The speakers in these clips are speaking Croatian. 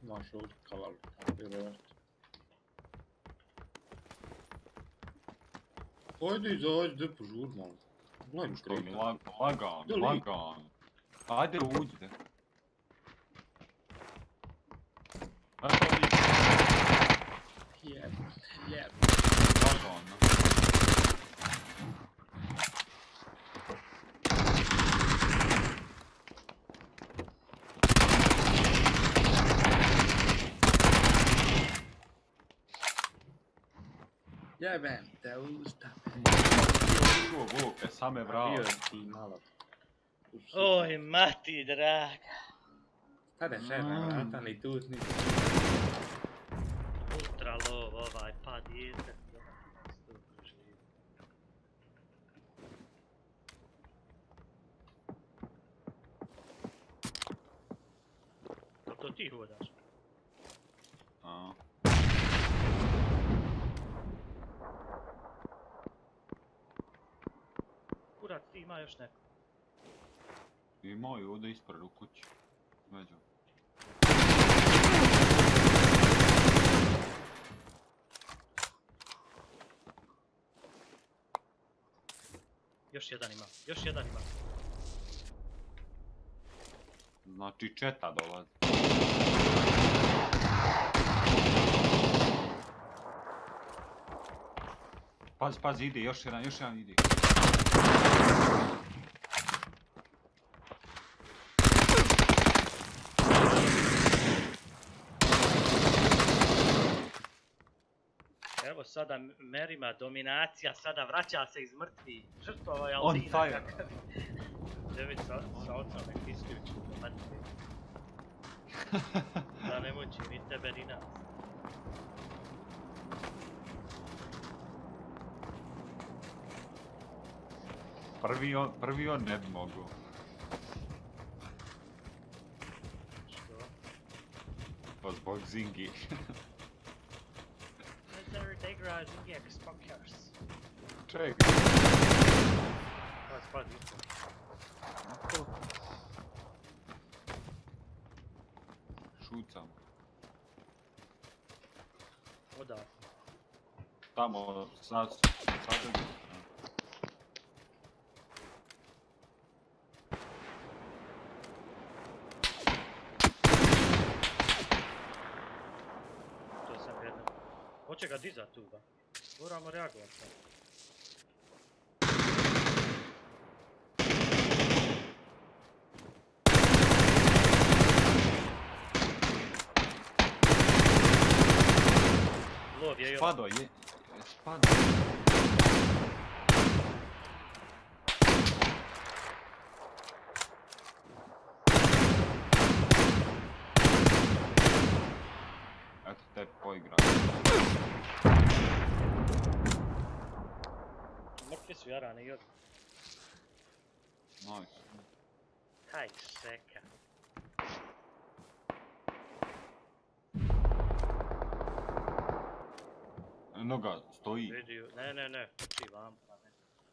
Maš ovdje kalar, vjerovatno. Ajde izađi, gdje požur malo. Gledaj kreta. Lagan. Ajde uđi, de. Ajde uđi. Jeb. Lagano. Jebem te usta. Čuo Vuke, same vrave. Bio ti malo. Oj, mati draga. Tada šerna vrata, ni tu, ni tu. Ultra lov ovaj, pa dijete. To ti hodaš? A. Kurac, ti ima još neko. Imao je ovdje ispred u kući. Među. Još jedan ima. Znači četa dolazi. Pazi, ide, još jedan ide. Evo sada Merima dominacija, sada vraća se iz mrtvi. Žrtvova je On Aldina. fire. Dević sa ocom nek isključi do mrtvi. Da ne muči ni tebe ni nas. Prvi on ne bi mogu. Što? Pa zbog Zingi. They igra Zingi Xboxers. Čekaj. Pazi. Šucam. Odakle. Tamo, sad. To sam jedno. Hoće ga dizat tu, ba. Moramo reagovat sad. Lov je još. Spadao. Eto te poigra. Mrtvi su jarani i od... Nice. Haj seka. Noga stoji. Vidio, ne, ti vam, pa ne.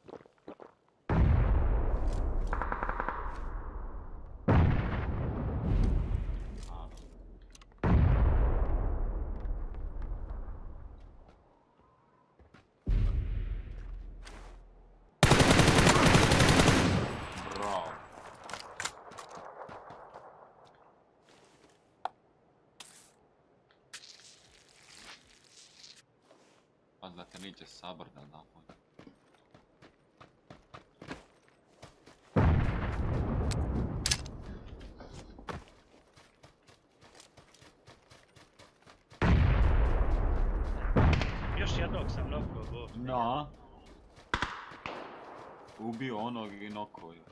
Bravo. Pa da te neće sabr da napoj. Još jednog sam nokao Bog. Na. Ubio onog i nokao još.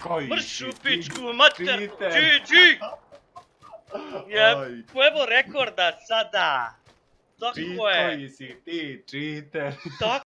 Koji Mršu si ti pičku, mater! cheater. GG! Aj, Evo rekorda sada! Tako je! koji si ti cheater. Tako